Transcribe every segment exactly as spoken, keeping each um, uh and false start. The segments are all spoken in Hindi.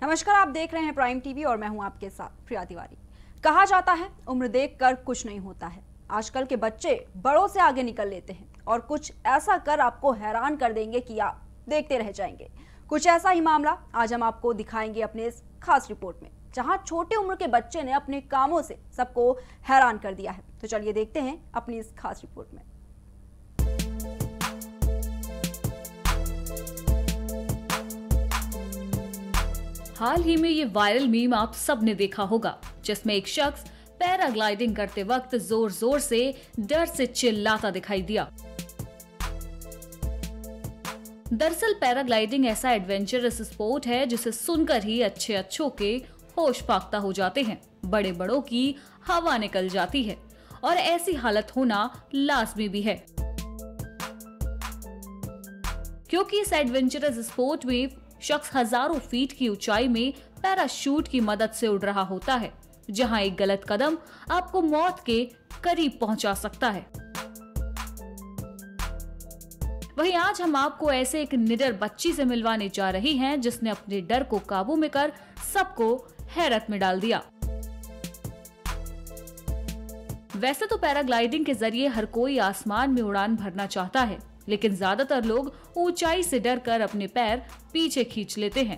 नमस्कार, आप देख रहे हैं प्राइम टीवी और मैं हूं आपके साथ प्रिया तिवारी। कहा जाता है उम्र देखकर कुछ नहीं होता है। आजकल के बच्चे बड़ों से आगे निकल लेते हैं और कुछ ऐसा कर आपको हैरान कर देंगे कि आप देखते रह जाएंगे। कुछ ऐसा ही मामला आज हम आपको दिखाएंगे अपने इस खास रिपोर्ट में, जहां छोटे उम्र के बच्चे ने अपने कामों से सबको हैरान कर दिया है। तो चलिए देखते हैं अपनी इस खास रिपोर्ट में। हाल ही में ये वायरल मीम आप सबने देखा होगा, जिसमें एक शख्स पैराग्लाइडिंग करते वक्त जोर जोर से डर से चिल्लाता दिखाई दिया। दरअसल पैराग्लाइडिंग ऐसा एडवेंचरस स्पोर्ट है जिसे सुनकर ही अच्छे अच्छों के होश फाख्ता हो जाते हैं, बड़े बड़ों की हवा निकल जाती है और ऐसी हालत होना लाजमी भी है, क्योंकि इस एडवेंचरस स्पोर्ट में शख्स हजारों फीट की ऊंचाई में पैराशूट की मदद से उड़ रहा होता है, जहां एक गलत कदम आपको मौत के करीब पहुंचा सकता है। वहीं आज हम आपको ऐसे एक निडर बच्ची से मिलवाने जा रही हैं, जिसने अपने डर को काबू में कर सबको हैरत में डाल दिया। वैसे तो पैराग्लाइडिंग के जरिए हर कोई आसमान में उड़ान भरना चाहता है, लेकिन ज्यादातर लोग ऊंचाई से डरकर अपने पैर पीछे खींच लेते हैं।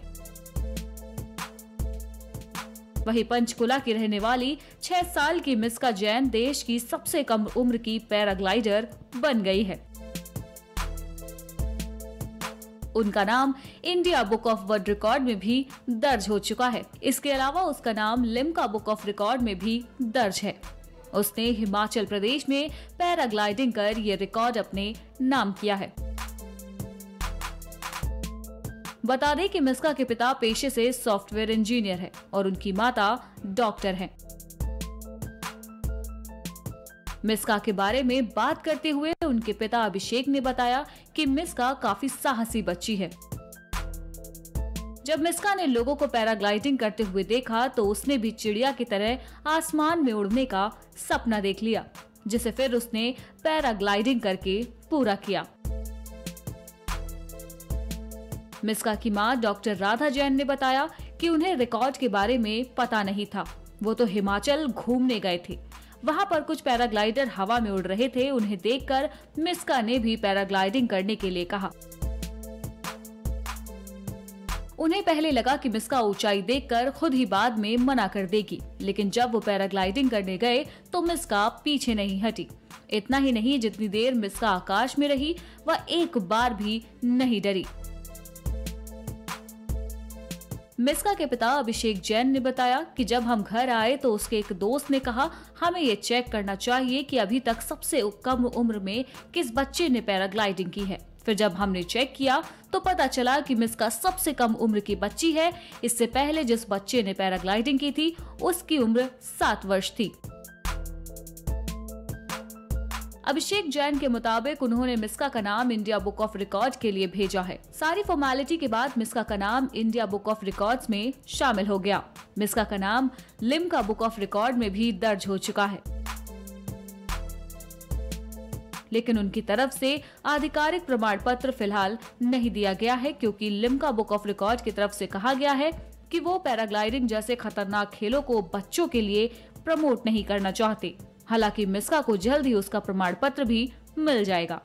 वहीं पंचकुला की रहने वाली छह साल की मिस्का जैन देश की सबसे कम उम्र की पैराग्लाइडर बन गई है। उनका नाम India book of world record में भी दर्ज हो चुका है। इसके अलावा उसका नाम लिम्का बुक ऑफ रिकॉर्ड में भी दर्ज है। उसने हिमाचल प्रदेश में पैराग्लाइडिंग कर ये रिकॉर्ड अपने नाम किया है। बता दें कि मिस्का के पिता पेशे से सॉफ्टवेयर इंजीनियर है और उनकी माता डॉक्टर हैं। मिस्का के बारे में बात करते हुए उनके पिता अभिषेक ने बताया कि मिस्का काफी साहसी बच्ची है। जब मिस्का ने लोगों को पैराग्लाइडिंग करते हुए देखा तो उसने भी चिड़िया की तरह आसमान में उड़ने का सपना देख लिया, जिसे फिर उसने पैराग्लाइडिंग करके पूरा किया। मिस्का की मां डॉक्टर राधा जैन ने बताया कि उन्हें रिकॉर्ड के बारे में पता नहीं था। वो तो हिमाचल घूमने गए थे, वहां पर कुछ पैराग्लाइडर हवा में उड़ रहे थे। उन्हें देखकर मिस्का ने भी पैराग्लाइडिंग करने के लिए कहा। उन्हें पहले लगा कि मिस्का ऊंचाई देखकर खुद ही बाद में मना कर देगी, लेकिन जब वो पैराग्लाइडिंग करने गए तो मिस्का पीछे नहीं हटी। इतना ही नहीं, जितनी देर मिस्का आकाश में रही वह एक बार भी नहीं डरी। मिस्का के पिता अभिषेक जैन ने बताया कि जब हम घर आए तो उसके एक दोस्त ने कहा हमें ये चेक करना चाहिए कि अभी तक सबसे कम उम्र में किस बच्चे ने पैराग्लाइडिंग की है। फिर जब हमने चेक किया तो पता चला कि मिस्का सबसे कम उम्र की बच्ची है। इससे पहले जिस बच्चे ने पैराग्लाइडिंग की थी उसकी उम्र सात वर्ष थी। अभिषेक जैन के मुताबिक उन्होंने मिस्का का नाम इंडिया बुक ऑफ रिकॉर्ड के लिए भेजा है। सारी फॉर्मेलिटी के बाद मिस्का का नाम इंडिया बुक ऑफ रिकॉर्ड्स में शामिल हो गया। मिस्का का नाम लिम्का बुक ऑफ रिकॉर्ड में भी दर्ज हो चुका है, लेकिन उनकी तरफ से आधिकारिक प्रमाण पत्र फिलहाल नहीं दिया गया है, क्योंकि लिम्का बुक ऑफ रिकॉर्ड की तरफ से कहा गया है कि वो पैराग्लाइडिंग जैसे खतरनाक खेलों को बच्चों के लिए प्रमोट नहीं करना चाहते। हालांकि मिस्का को जल्द ही उसका प्रमाण पत्र भी मिल जाएगा।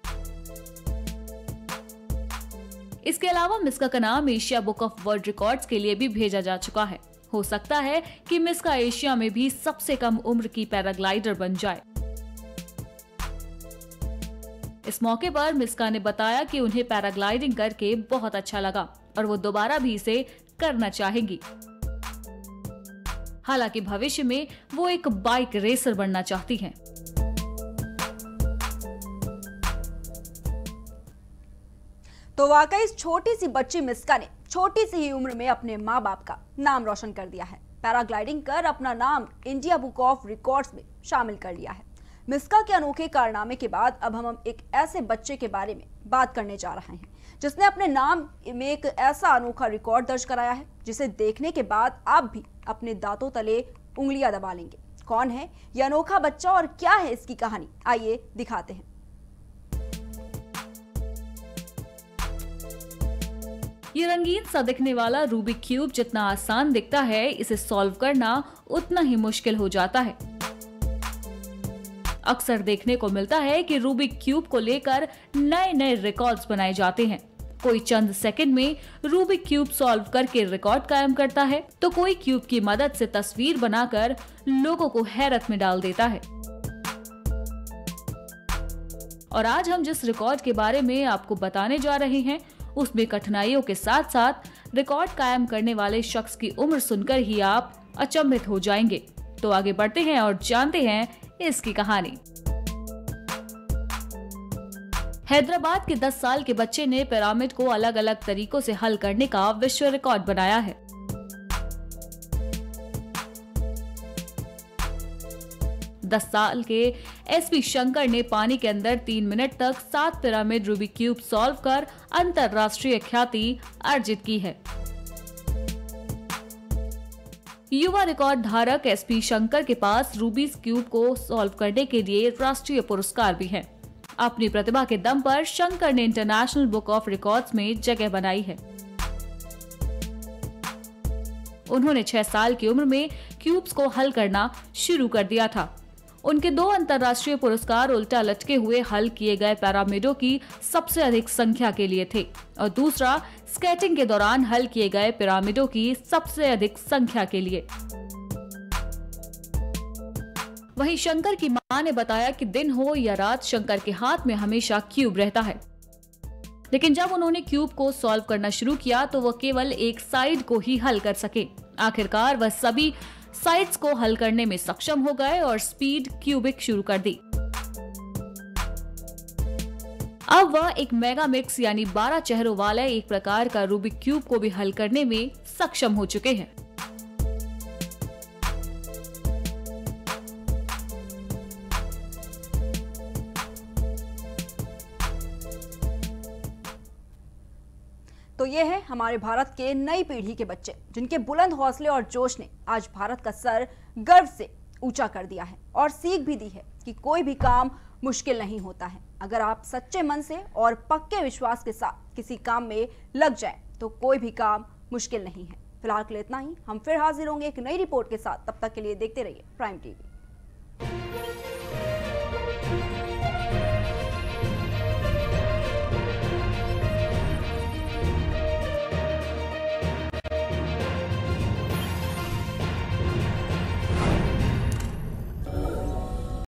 इसके अलावा मिस्का का नाम Asia book of world records के लिए भी भेजा जा चुका है। हो सकता है कि मिस्का एशिया में भी सबसे कम उम्र की पैराग्लाइडर बन जाए। इस मौके पर मिस्का ने बताया कि उन्हें पैराग्लाइडिंग करके बहुत अच्छा लगा और वो दोबारा भी इसे करना चाहेंगी। हालांकि भविष्य में वो एक बाइक रेसर बनना चाहती हैं। तो वाकई इस छोटी सी बच्ची मिस्का ने छोटी सी ही उम्र में अपने माँ बाप का नाम रोशन कर दिया है। पैराग्लाइडिंग कर अपना नाम इंडिया बुक ऑफ रिकॉर्ड्स में शामिल कर लिया है। मिस्का के अनोखे कारनामे के बाद अब हम एक ऐसे बच्चे के बारे में बात करने जा रहे हैं जिसने अपने नाम में एक ऐसा अनोखा रिकॉर्ड दर्ज कराया है, जिसे देखने के बाद आप भी अपने दांतों तले उंगलियां दबा लेंगे। कौन है यह अनोखा बच्चा और क्या है इसकी कहानी, आइए दिखाते हैं। ये रंगीन सा दिखने वाला रूबिक क्यूब जितना आसान दिखता है, इसे सॉल्व करना उतना ही मुश्किल हो जाता है। अक्सर देखने को मिलता है कि रूबिक क्यूब को लेकर नए नए रिकॉर्ड्स बनाए जाते हैं। कोई चंद सेकंड में रूबिक क्यूब सॉल्व करके रिकॉर्ड कायम करता है, तो कोई क्यूब की मदद से तस्वीर बनाकर लोगों को हैरत में डाल देता है। और आज हम जिस रिकॉर्ड के बारे में आपको बताने जा रहे हैं, उसमें कठिनाइयों के साथ साथ रिकॉर्ड कायम करने वाले शख्स की उम्र सुनकर ही आप अचंभित हो जाएंगे। तो आगे बढ़ते हैं और जानते हैं इसकी कहानी। हैदराबाद के दस साल के बच्चे ने पिरामिड को अलग अलग तरीकों से हल करने का विश्व रिकॉर्ड बनाया है। दस साल के एसपी शंकर ने पानी के अंदर तीन मिनट तक सात पिरामिड रूबिक क्यूब सॉल्व कर अंतरराष्ट्रीय ख्याति अर्जित की है। युवा रिकॉर्ड धारक एसपी शंकर के पास रूबिक क्यूब को सॉल्व करने के लिए राष्ट्रीय पुरस्कार भी है। अपनी प्रतिभा के दम पर शंकर ने इंटरनेशनल बुक ऑफ रिकॉर्ड्स में जगह बनाई है। उन्होंने छह साल की उम्र में क्यूब्स को हल करना शुरू कर दिया था। उनके दो अंतर्राष्ट्रीय पुरस्कार उल्टा लटके हुए हल किए गए पिरामिडों की सबसे अधिक संख्या के लिए थे और दूसरा स्केटिंग के दौरान हल किए गए पिरामिडों की सबसे अधिक संख्या के लिए। वहीं शंकर की मां ने बताया कि दिन हो या रात शंकर के हाथ में हमेशा क्यूब रहता है, लेकिन जब उन्होंने क्यूब को सॉल्व करना शुरू किया तो वह केवल एक साइड को ही हल कर सके। आखिरकार वह सभी साइड्स को हल करने में सक्षम हो गए और स्पीड क्यूबिक शुरू कर दी। अब वह एक मेगा मिक्स यानी बारह चेहरों वाले एक प्रकार का रूबिक क्यूब को भी हल करने में सक्षम हो चुके हैं। तो ये है हमारे भारत के नई पीढ़ी के बच्चे, जिनके बुलंद हौसले और जोश ने आज भारत का सर गर्व से ऊंचा कर दिया है और सीख भी दी है कि कोई भी काम मुश्किल नहीं होता है। अगर आप सच्चे मन से और पक्के विश्वास के साथ किसी काम में लग जाएं, तो कोई भी काम मुश्किल नहीं है। फिलहाल के लिए इतना ही। हम फिर हाजिर होंगे एक नई रिपोर्ट के साथ। तब तक के लिए देखते रहिए प्राइम टीवी।